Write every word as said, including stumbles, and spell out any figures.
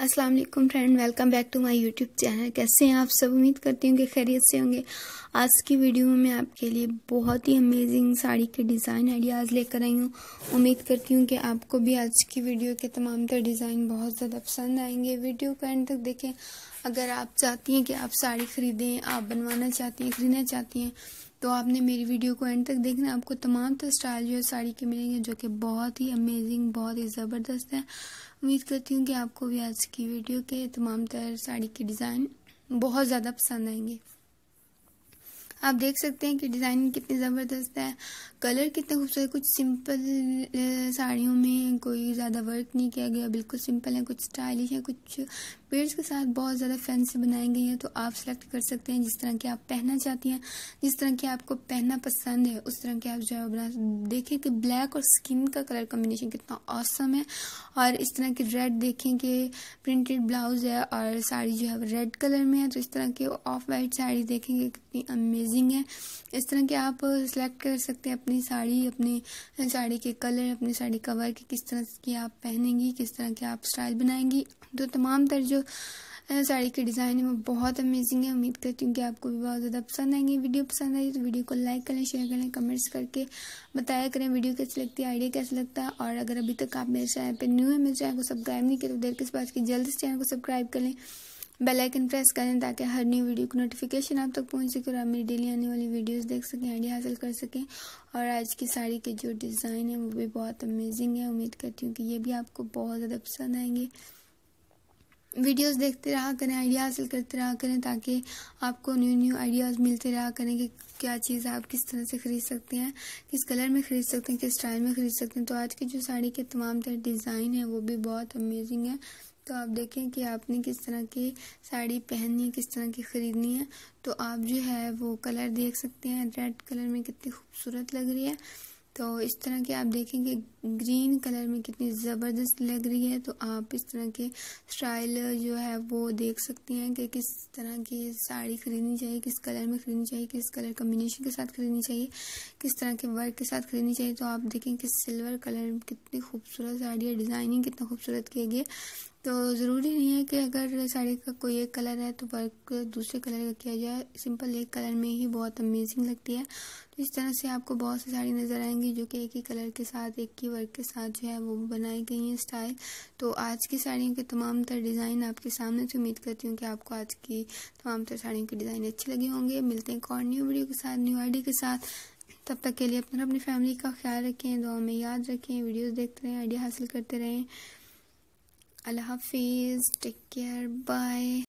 अस्सलाम वालेकुम friend, welcome back to my YouTube channel. कैसे हैं आप सब? उम्मीद करती हूँ कि खैरियत से होंगे। आज की वीडियो में मैं आपके लिए बहुत ही अमेजिंग साड़ी के डिज़ाइन आइडियाज़ लेकर आई हूँ। उम्मीद करती हूँ कि आपको भी आज की वीडियो के तमाम तर डिज़ाइन बहुत ज़्यादा पसंद आएंगे। वीडियो को एंड तक देखें। अगर आप चाहती हैं कि आप साड़ी ख़रीदें, आप बनवाना चाहती हैं, ख़रीदना चाहती हैं, तो आपने मेरी वीडियो को एंड तक देखना। आपको तमाम तरह स्टाइल जो है साड़ी के मिलेंगे, जो कि बहुत ही अमेजिंग, बहुत ही ज़बरदस्त है। उम्मीद करती हूँ कि आपको भी आज की वीडियो के तमाम तरह साड़ी के डिज़ाइन बहुत ज़्यादा पसंद आएंगे। आप देख सकते हैं कि डिज़ाइन कितनी ज़बरदस्त है, कलर कितने खूबसूरत। कुछ सिंपल साड़ियों में कोई ज़्यादा वर्क नहीं किया गया, बिल्कुल सिंपल है। कुछ स्टाइलिश है, कुछ बीड्स के साथ बहुत ज़्यादा फैंसी बनाई गई है। तो आप सेलेक्ट कर सकते हैं जिस तरह की आप पहनना चाहती हैं, जिस तरह की आपको पहनना पसंद है, उस तरह के आप जो है बना। देखें कि ब्लैक और स्किन का कलर कॉम्बिनेशन कितना ऑसम है। और इस तरह की रेड देखें कि प्रिंटेड ब्लाउज है और साड़ी जो है वो रेड कलर में है। तो इस तरह की ऑफ वाइट साड़ी देखेंगे कितनी अमेजिंग है। इस तरह के आप सिलेक्ट कर सकते हैं अपनी साड़ी, अपनी साड़ी के कलर, अपनी साड़ी का वर्क, किस तरह की आप पहनेंगी, किस तरह के आप स्टाइल बनाएंगी। तो तमाम तर जो साड़ी के डिज़ाइन है वो बहुत अमेजिंग है। उम्मीद करती हूँ कि आपको भी बहुत ज़्यादा पसंद आएंगे। वीडियो पसंद आई तो वीडियो को लाइक करें, शेयर करें, कमेंट्स करके बताया करें वीडियो कैसी लगती है, आइडिया कैसा लगता है। और अगर अभी तक आप मेरे चैनल पर न्यू है, मेरे चैनल को सब्सक्राइब नहीं किया तो देर किस बात की, जल्द से चैनल को सब्सक्राइब कर लें, बेल आइकन प्रेस करें ताकि हर न्यू वीडियो की नोटिफिकेशन आप तक पहुंच सके और आप मेरी डेली आने वाली वीडियोस देख सकें, आइडिया हासिल कर सकें। और आज की साड़ी के जो डिज़ाइन है वो भी बहुत अमेजिंग है। उम्मीद करती हूँ कि ये भी आपको बहुत ज़्यादा पसंद आएंगे। वीडियोस देखते रहा करें, आइडिया हासिल करते रहा करें ताकि आपको न्यू न्यू आइडियाज़ मिलते रहा करें कि क्या चीज़ आप किस तरह से ख़रीद सकते हैं, किस कलर में ख़रीद सकते हैं, किस स्टाइल में ख़रीद सकते हैं। तो आज की जो साड़ी के तमाम तरह डिज़ाइन है वो भी बहुत अमेजिंग है। तो आप देखें कि आपने किस तरह की साड़ी पहननी है, किस तरह की ख़रीदनी है। तो आप जो है वो कलर देख सकते हैं, रेड कलर में कितनी खूबसूरत लग रही है। तो इस तरह के आप देखेंगे ग्रीन कलर में कितनी ज़बरदस्त लग रही है। तो आप इस तरह के स्टाइल जो है वो देख सकते हैं कि किस तरह की साड़ी ख़रीदनी चाहिए, किस कलर में ख़रीदनी चाहिए, किस कलर कॉम्बिनेशन के साथ ख़रीदनी चाहिए, किस तरह के वर्क के साथ ख़रीदनी चाहिए। तो आप देखें कि सिल्वर कलर में कितनी खूबसूरत साड़ी है, डिज़ाइनिंग कितना खूबसूरत किया गया। तो ज़रूरी नहीं है कि अगर साड़ी का कोई एक कलर है तो वर्क दूसरे कलर का किया जाए, सिंपल एक कलर में ही बहुत अमेजिंग लगती है। तो इस तरह से आपको बहुत सी साड़ी नज़र आएंगी जो कि एक ही कलर के साथ, एक ही वर्क के साथ जो है वो बनाई गई हैं स्टाइल। तो आज की साड़ियों के तमाम तर डिज़ाइन आपके सामने, तो उम्मीद करती हूँ कि आपको आज की तमाम तर साड़ियों के डिज़ाइन अच्छे लगे होंगे। मिलते हैं एक और न्यू वीडियो के साथ, न्यू आइडिया के साथ। तब तक के लिए अपना अपनी फैमिली का ख्याल रखें, दुआ में याद रखें, वीडियोज़ देखते रहें, आइडिया हासिल करते रहें। अल्लाह हाफिज़, टेक केयर, बाय।